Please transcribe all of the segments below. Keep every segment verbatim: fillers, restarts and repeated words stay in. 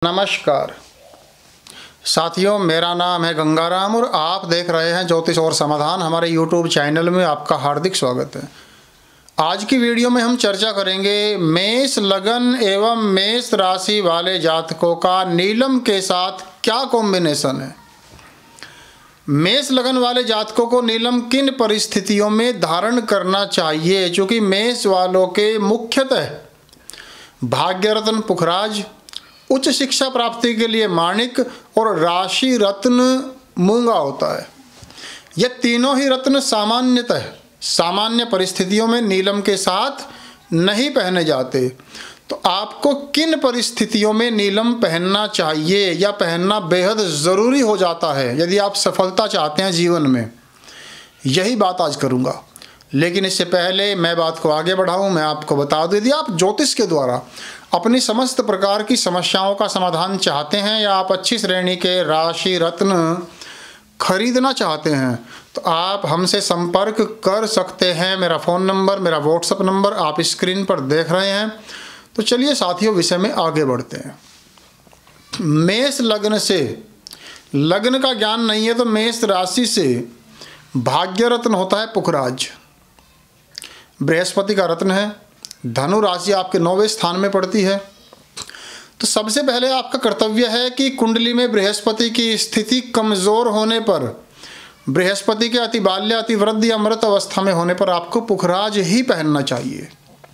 नमस्कार साथियों, मेरा नाम है गंगाराम और आप देख रहे हैं ज्योतिष और समाधान। हमारे यूट्यूब चैनल में आपका हार्दिक स्वागत है। आज की वीडियो में हम चर्चा करेंगे मेष लगन एवं मेष राशि वाले जातकों का नीलम के साथ क्या कॉम्बिनेशन है। मेष लगन वाले जातकों को नीलम किन परिस्थितियों में धारण करना चाहिए, चूँकि मेष वालों के मुख्यतः भाग्य रत्न पुखराज, उच्च शिक्षा प्राप्ति के लिए माणिक और राशि रत्न मूंगा होता है। ये तीनों ही रत्न सामान्यतः सामान्य परिस्थितियों में नीलम के साथ नहीं पहने जाते। तो आपको किन परिस्थितियों में नीलम पहनना चाहिए या पहनना बेहद ज़रूरी हो जाता है यदि आप सफलता चाहते हैं जीवन में, यही बात आज करूँगा। लेकिन इससे पहले मैं बात को आगे बढ़ाऊं, मैं आपको बता दूं, यदि आप ज्योतिष के द्वारा अपनी समस्त प्रकार की समस्याओं का समाधान चाहते हैं या आप अच्छी श्रेणी के राशि रत्न खरीदना चाहते हैं तो आप हमसे संपर्क कर सकते हैं। मेरा फ़ोन नंबर, मेरा व्हाट्सएप नंबर आप स्क्रीन पर देख रहे हैं। तो चलिए साथियों, विषय में आगे बढ़ते हैं। मेष लग्न से, लग्न का ज्ञान नहीं है तो मेष राशि से भाग्य रत्न होता है पुखराज, बृहस्पति का रत्न है। धनु राशि आपके नौवें स्थान में पड़ती है। तो सबसे पहले आपका कर्तव्य है कि कुंडली में बृहस्पति की स्थिति कमज़ोर होने पर, बृहस्पति के अति बाल्य, अति वृद्धि या मृत अवस्था में होने पर आपको पुखराज ही पहनना चाहिए।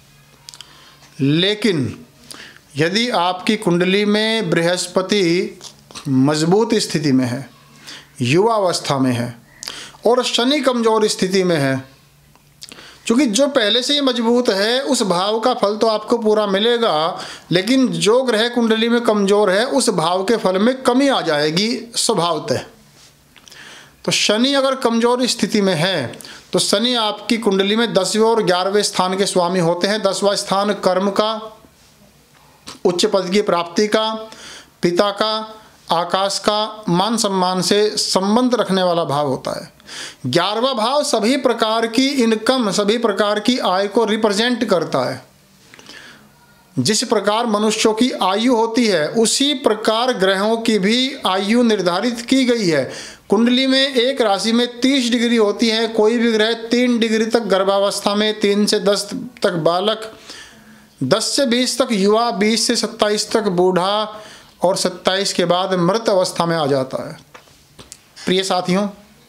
लेकिन यदि आपकी कुंडली में बृहस्पति मजबूत स्थिति में है, युवा अवस्था में है और शनि कमज़ोर स्थिति में है, क्योंकि जो पहले से ही मजबूत है उस भाव का फल तो आपको पूरा मिलेगा, लेकिन जो ग्रह कुंडली में कमज़ोर है उस भाव के फल में कमी आ जाएगी स्वभावतः। तो शनि अगर कमज़ोर स्थिति में है तो शनि आपकी कुंडली में दसवें और ग्यारहवें स्थान के स्वामी होते हैं। दसवां स्थान कर्म का, उच्च पद की प्राप्ति का, पिता का, आकाश का, मान सम्मान से संबंध रखने वाला भाव होता है। ग्यारहवां भाव सभी प्रकार की इनकम, सभी प्रकार की आय को रिप्रेजेंट करता है। जिस प्रकार मनुष्यों की आयु होती है उसी प्रकार ग्रहों की भी आयु निर्धारित की गई है। कुंडली में एक राशि में तीस डिग्री होती है, कोई भी ग्रह तीन डिग्री तक गर्भावस्था में, तीन से दस तक बालक, दस से बीस तक युवा, बीस से सत्ताईस तक बूढ़ा और सत्ताईस के बाद मृत अवस्था में आ जाता है। प्रिय साथियों,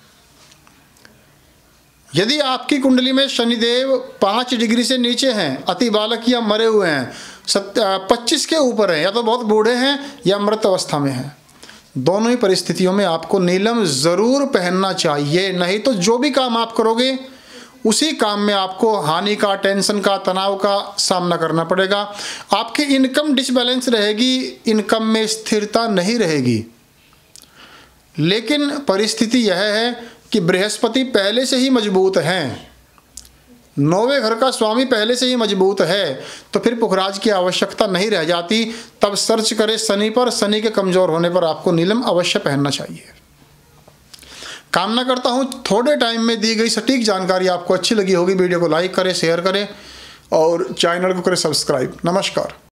यदि आपकी कुंडली में शनिदेव पाँच डिग्री से नीचे हैं, अति बालक या मरे हुए हैं, पच्चीस के ऊपर हैं, या तो बहुत बूढ़े हैं या मृत अवस्था में हैं, दोनों ही परिस्थितियों में आपको नीलम ज़रूर पहनना चाहिए। नहीं तो जो भी काम आप करोगे उसी काम में आपको हानि का, टेंशन का, तनाव का सामना करना पड़ेगा। आपकी इनकम डिसबैलेंस रहेगी, इनकम में स्थिरता नहीं रहेगी। लेकिन परिस्थिति यह है कि बृहस्पति पहले से ही मजबूत हैं, नौवें घर का स्वामी पहले से ही मजबूत है, तो फिर पुखराज की आवश्यकता नहीं रह जाती। तब सर्च करें शनि पर, शनि के कमज़ोर होने पर आपको नीलम अवश्य पहनना चाहिए। कामना करता हूँ थोड़े टाइम में दी गई सटीक जानकारी आपको अच्छी लगी होगी। वीडियो को लाइक करें, शेयर करें और चैनल को करें सब्सक्राइब। नमस्कार।